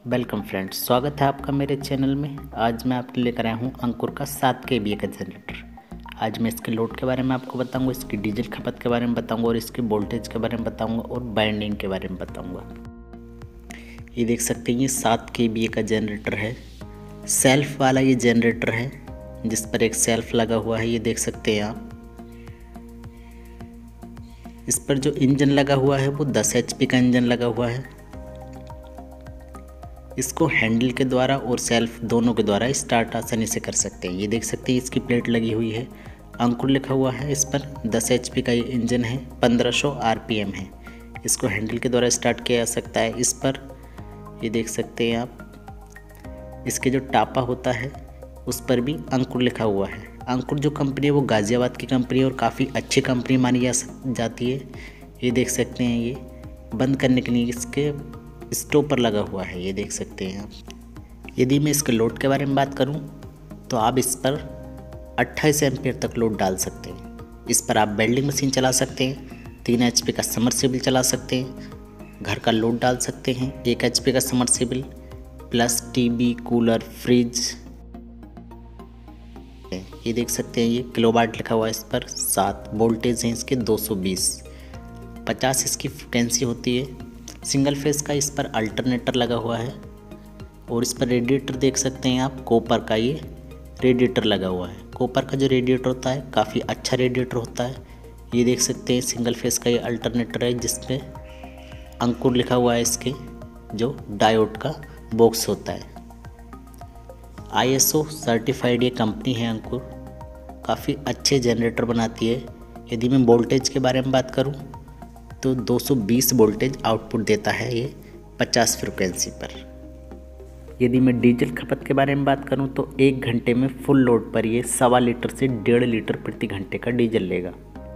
Welcome friends, स्वागत है आपका मेरे चैनल में। आज मैं आपके लेकर आया हूँ अंकुर का 7 kVA का जनरेटर। आज मैं इसके लोड के बारे में आपको बताऊंगा, इसकी डीजल खपत के बारे में बताऊंगा और इसके वोल्टेज के बारे में बताऊंगा और बाइंडिंग के बारे में बताऊंगा। ये देख सकते हैं, ये 7 kVA का जनरेटर है। सेल्फ वाला ये जनरेटर है जिस पर एक सेल्फ लगा हुआ है, ये देख सकते हैं आप। इस पर जो इंजन लगा हुआ है वो 10 HP का इंजन लगा हुआ है। इसको हैंडल के द्वारा और सेल्फ दोनों के द्वारा स्टार्ट आसानी से कर सकते हैं। ये देख सकते हैं, इसकी प्लेट लगी हुई है, अंकुर लिखा हुआ है इस पर। 10 HP का ये इंजन है, 1500 RPM है। इसको हैंडल के द्वारा स्टार्ट किया जा सकता है। इस पर ये देख सकते हैं आप, इसके जो टापा होता है उस पर भी अंकुर लिखा हुआ है। अंकुर जो कंपनी है वो गाज़ियाबाद की कंपनी है और काफ़ी अच्छी कंपनी मानी जाती है। ये देख सकते हैं, ये बंद करने के लिए इसके स्टॉपर लगा हुआ है, ये देख सकते हैं आप। यदि मैं इसके लोड के बारे में बात करूं तो आप इस पर 28 एम्पीयर तक लोड डाल सकते हैं। इस पर आप वेल्डिंग मशीन चला सकते हैं, 3 HP का समरसेबल चला सकते हैं, घर का लोड डाल सकते हैं, 1 HP का submersible plus TV, cooler, fridge. ये देख सकते हैं, ये किलोवाट लिखा हुआ है इस पर। 7 वोल्टेज हैं इसके 220, 50 इसकी फ्रिक्वेंसी होती है। सिंगल फेस का इस पर अल्टरनेटर लगा हुआ है और इस पर रेडिएटर देख सकते हैं आप, कॉपर का ये रेडिएटर लगा हुआ है। कॉपर का जो रेडिएटर होता है काफ़ी अच्छा रेडिएटर होता है। ये देख सकते हैं, सिंगल फेस का ये अल्टरनेटर है जिसमें अंकुर लिखा हुआ है, इसके जो डायोड का बॉक्स होता है। ISO सर्टिफाइड ये कंपनी है अंकुर, काफ़ी अच्छे जनरेटर बनाती है। यदि मैं वोल्टेज के बारे में बात करूँ तो 220 वोल्टेज आउटपुट देता है ये 50 फ्रिक्वेंसी पर। यदि मैं डीजल खपत के बारे में बात करूं तो 1 घंटे में फुल लोड पर ये 1.25 लीटर से 1.5 लीटर प्रति घंटे का डीजल लेगा।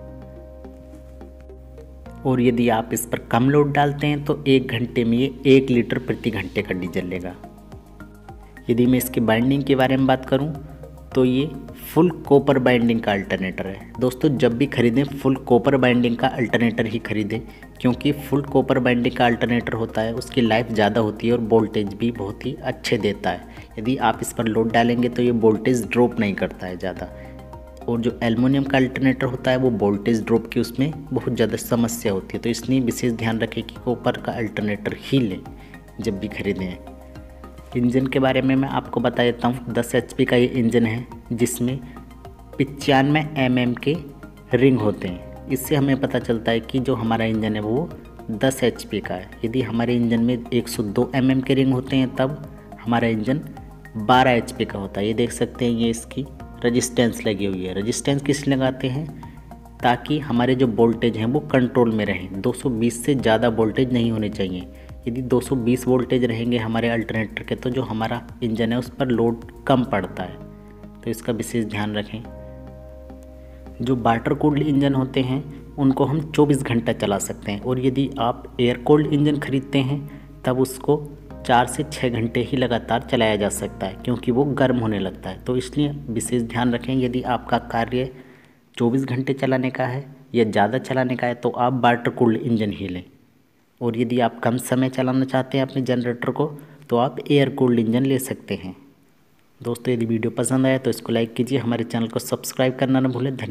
और यदि आप इस पर कम लोड डालते हैं तो 1 घंटे में ये 1 लीटर प्रति घंटे का डीजल लेगा। यदि मैं इसकी बाइंडिंग के बारे में बात करूं तो ये फुल कॉपर बाइंडिंग का अल्टरनेटर है। दोस्तों, जब भी खरीदें फुल कॉपर बाइंडिंग का अल्टरनेटर ही खरीदें, क्योंकि फुल कॉपर बाइंडिंग का अल्टरनेटर होता है उसकी लाइफ ज़्यादा होती है और वोल्टेज भी बहुत ही अच्छे देता है। यदि आप इस पर लोड डालेंगे तो ये वोल्टेज ड्रॉप नहीं करता है ज़्यादा। और जो एल्युमिनियम का अल्टरनेटर होता है वो वोल्टेज ड्रॉप की उसमें बहुत ज़्यादा समस्या होती है। तो इसलिए विशेष ध्यान रखें कि कॉपर का अल्टरनेटर ही लें जब भी खरीदें। इंजन के बारे में मैं आपको बता देता हूँ। 10 HP का ये इंजन है जिसमें 95 mm के रिंग होते हैं। इससे हमें पता चलता है कि जो हमारा इंजन है वो 10 HP का है। यदि हमारे इंजन में 102 mm के रिंग होते हैं तब हमारा इंजन 12 HP का होता है। ये देख सकते हैं, ये इसकी रजिस्टेंस लगी हुई है। रजिस्टेंस किस लगाते हैं? ताकि हमारे जो वोल्टेज हैं वो कंट्रोल में रहें। 220 से ज़्यादा वोल्टेज नहीं होने चाहिए। यदि 220 वोल्टेज रहेंगे हमारे अल्टरनेटर के तो जो हमारा इंजन है उस पर लोड कम पड़ता है, तो इसका विशेष ध्यान रखें। जो वाटर कूल्ड इंजन होते हैं उनको हम 24 घंटा चला सकते हैं और यदि आप एयर कूल्ड इंजन खरीदते हैं तब उसको 4 से 6 घंटे ही लगातार चलाया जा सकता है, क्योंकि वो गर्म होने लगता है। तो इसलिए विशेष ध्यान रखें, यदि आपका कार्य 24 घंटे चलाने का है या ज़्यादा चलाने का है तो आप वाटर कूल्ड इंजन ही लें। और यदि आप कम समय चलाना चाहते हैं अपने जनरेटर को तो आप एयर कूल्ड इंजन ले सकते हैं। दोस्तों, यदि वीडियो पसंद आए तो इसको लाइक कीजिए, हमारे चैनल को सब्सक्राइब करना न भूलें। धन्यवाद।